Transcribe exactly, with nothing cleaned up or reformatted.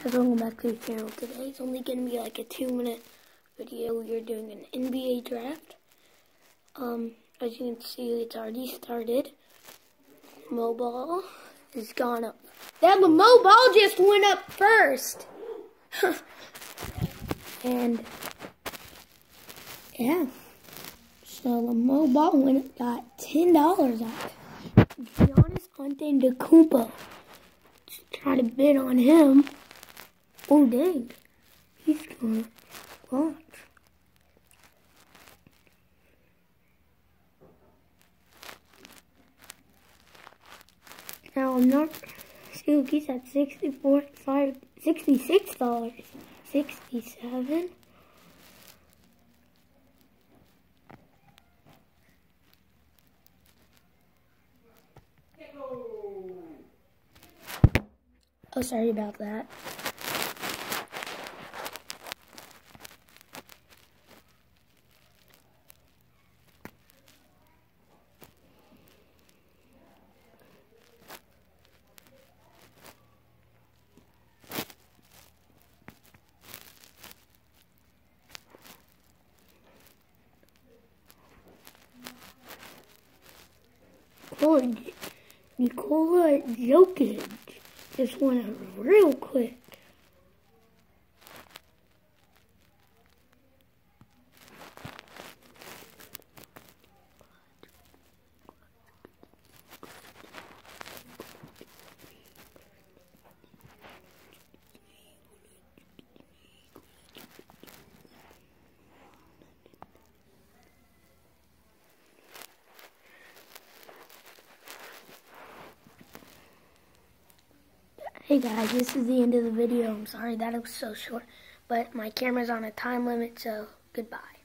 guys, welcome back to the channel. Today it's only going to be like a two minute video. We are doing an N B A draft. Um, as you can see, it's already started. Mobile has gone up. That Lamelo Ball just went up first. And yeah, so Lamelo Ball went up, got ten dollars off. Giannis Antetokounmpo. Try to bid on him. Oh dang, he's gonna launch. Now I'm not. See, he's at sixty-four, five, sixty-six dollars, sixty-seven. Oh, sorry about that. Oh, Nikola Jokic just went up real quick. Hey guys, this is the end of the video. I'm sorry that it was so short, but my camera's on a time limit, so goodbye.